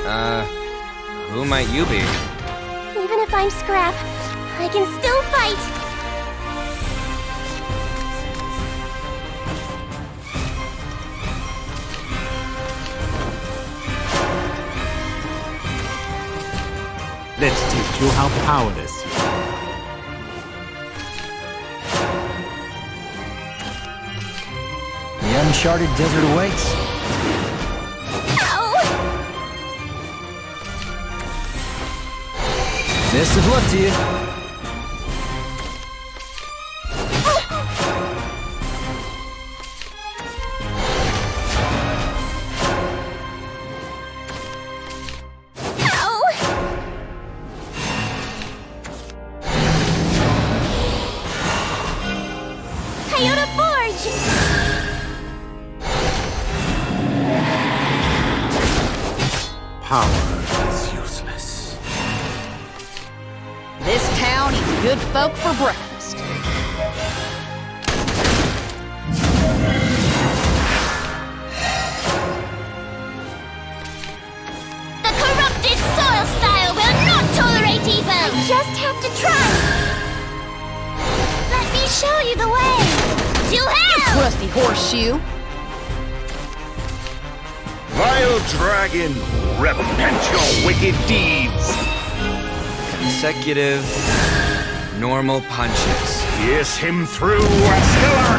Who might you be? Even if I'm scrap, I can still fight! Let's teach you how powerless you are. The uncharted desert awaits. Ow! Best of luck to you. Iota Forge! Power is useless. This town eats good folk for breakfast. The corrupted soil style will not tolerate evil! I just have to try! Let me show you the way! To hell! Crusty horseshoe. Vile dragon, repent your wicked deeds! Consecutive, normal punches. Pierce him through, Askelar!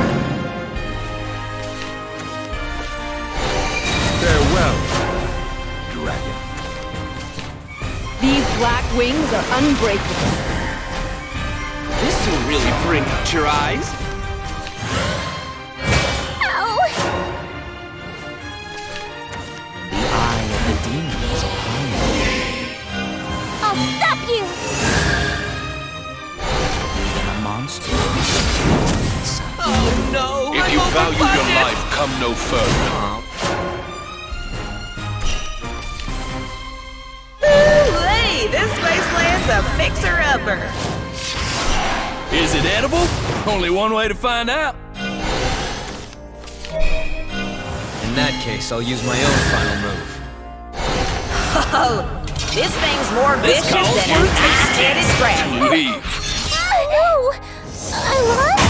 Farewell, dragon. These black wings are unbreakable. This will really bring out your eyes. Ow! The eye of the demon is upon you. I'll stop you! Even a monster. Oh no! If you value your life, come no further. Ooh-wee, this wasteland's a fixer-upper. Is it edible? Only one way to find out. In that case, I'll use my own final move. Oh, this thing's more This vicious calls than for an a taste ice-headed test. dragon. Leave. No! I lost?